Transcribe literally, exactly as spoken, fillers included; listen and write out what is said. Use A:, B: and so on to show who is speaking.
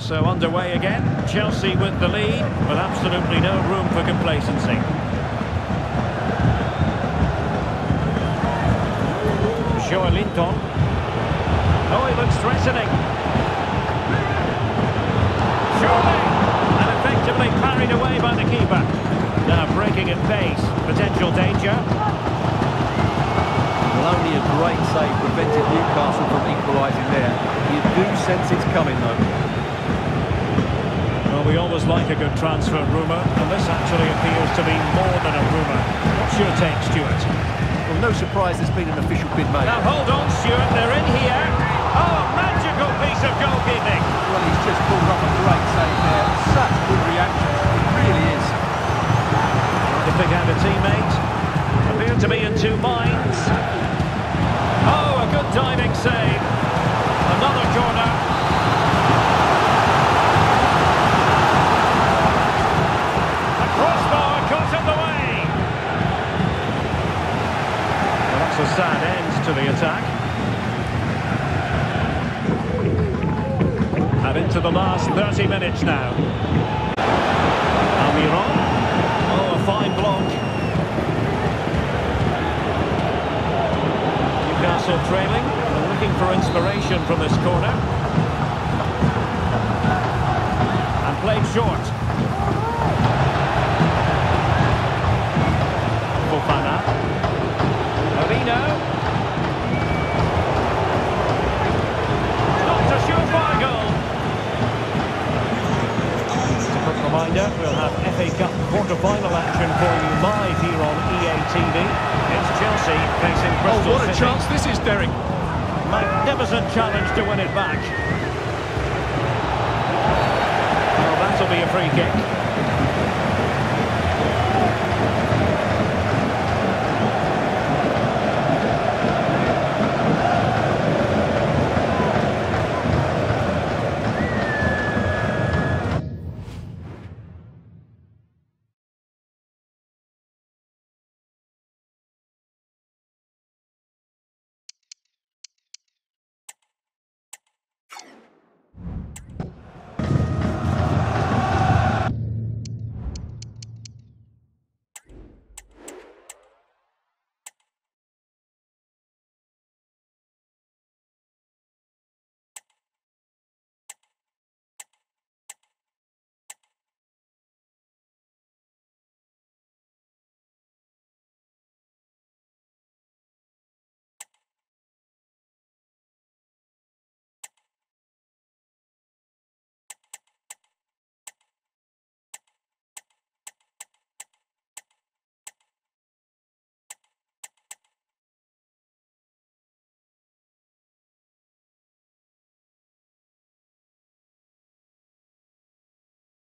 A: So underway again. Chelsea with the lead, but absolutely no room for complacency. Joelinton. Oh, he looks threatening. Surely! And effectively parried away by the keeper. Now breaking at pace. Potential danger.
B: Well, only a great save prevented Newcastle from equalising there. You do sense it's coming, though.
A: Well, we always like a good transfer rumour, and this actually appears to be more than a rumour. What's your take, Stuart?
B: Well, no surprise there's been an official bid made.
A: Now hold on, Stuart, they're in here. Oh, a magical piece of goalkeeping.
B: Well, he's just pulled off a great save there. Such good reaction. It really is.
A: The big-handed teammate. Appear to be in two minds. Oh, a good diving save. Another corner. A crossbar caught on the way. Well, that's a sad end to the attack. And into the last thirty minutes now. Almiron. Oh, a fine block. Newcastle trailing, and looking for inspiration from this corner. And played short. Fofana. Marino. Not a surefire goal. Just a quick reminder, we'll have F A Cup quarter-final action for you live here on E A T V. It's Chelsea facing Bristol
B: Oh, what a
A: City.
B: chance this is, Derek.
A: Magnificent challenge to win it back. Well, that'll be a free kick.